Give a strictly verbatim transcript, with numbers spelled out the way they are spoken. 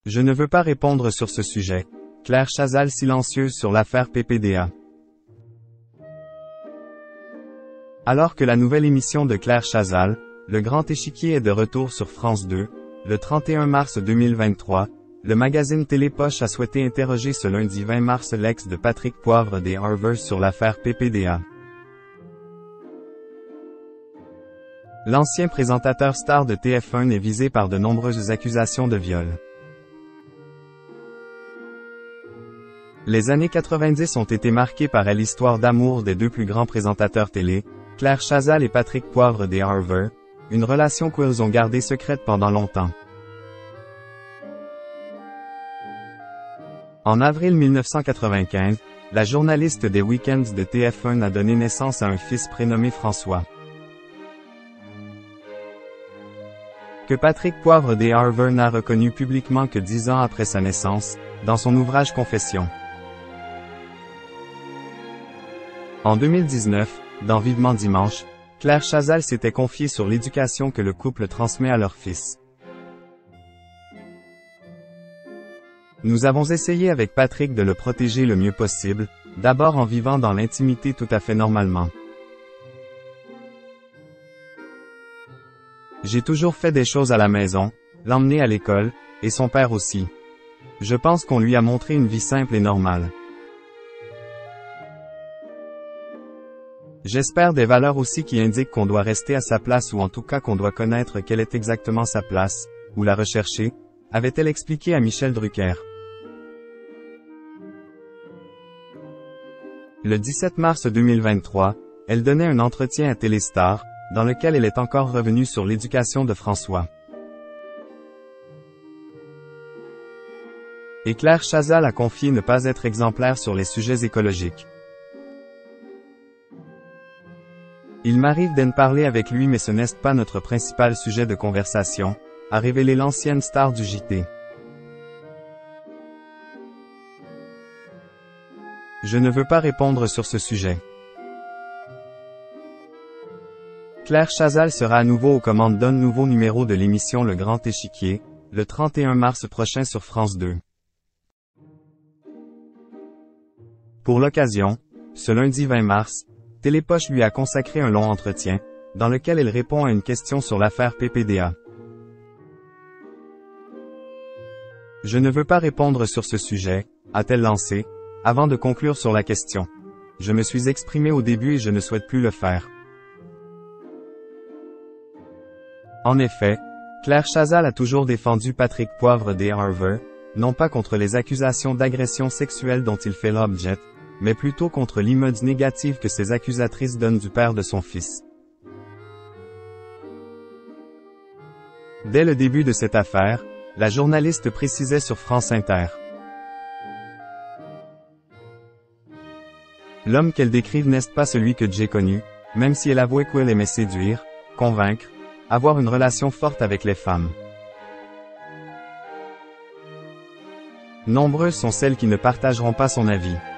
Je ne veux pas répondre sur ce sujet. Claire Chazal silencieuse sur l'affaire P P D A. Alors que la nouvelle émission de Claire Chazal, Le Grand Échiquier est de retour sur France deux, le trente et un mars deux mille vingt-trois, le magazine Télépoche a souhaité interroger ce lundi vingt mars l'ex de Patrick Poivre des Harvers sur l'affaire P P D A. L'ancien présentateur star de T F un est visé par de nombreuses accusations de viol. Les années quatre-vingt-dix ont été marquées par l'histoire d'amour des deux plus grands présentateurs télé, Claire Chazal et Patrick Poivre des Harvers, une relation qu'ils ont gardée secrète pendant longtemps. En avril mille neuf cent quatre-vingt-quinze, la journaliste des Week-ends de T F un a donné naissance à un fils prénommé François. Que Patrick Poivre des Harvers n'a reconnu publiquement que dix ans après sa naissance, dans son ouvrage Confessions. En deux mille dix-neuf, dans Vivement Dimanche, Claire Chazal s'était confiée sur l'éducation que le couple transmet à leur fils. Nous avons essayé avec Patrick de le protéger le mieux possible, d'abord en vivant dans l'intimité tout à fait normalement. J'ai toujours fait des choses à la maison, l'emmener à l'école, et son père aussi. Je pense qu'on lui a montré une vie simple et normale. J'espère des valeurs aussi qui indiquent qu'on doit rester à sa place ou en tout cas qu'on doit connaître quelle est exactement sa place, ou la rechercher, avait-elle expliqué à Michel Drucker. Le dix-sept mars deux mille vingt-trois, elle donnait un entretien à Téléstar, dans lequel elle est encore revenue sur l'éducation de François. Et Claire Chazal a confié ne pas être exemplaire sur les sujets écologiques. Il m'arrive d'en parler avec lui mais ce n'est pas notre principal sujet de conversation, a révélé l'ancienne star du J T. Je ne veux pas répondre sur ce sujet. Claire Chazal sera à nouveau aux commandes d'un nouveau numéro de l'émission Le Grand Échiquier, le trente et un mars prochain sur France deux. Pour l'occasion, ce lundi vingt mars, Télépoche lui a consacré un long entretien, dans lequel elle répond à une question sur l'affaire P P D A. Je ne veux pas répondre sur ce sujet, a-t-elle lancé, avant de conclure sur la question. Je me suis exprimé au début et je ne souhaite plus le faire. En effet, Claire Chazal a toujours défendu Patrick Poivre des Harvers, non pas contre les accusations d'agression sexuelle dont il fait l'objet, mais plutôt contre l'image négative que ces accusatrices donnent du père de son fils. Dès le début de cette affaire, la journaliste précisait sur France Inter. L'homme qu'elle décrive n'est pas celui que j'ai connu, même si elle avouait qu'elle aimait séduire, convaincre, avoir une relation forte avec les femmes. Nombreuses sont celles qui ne partageront pas son avis.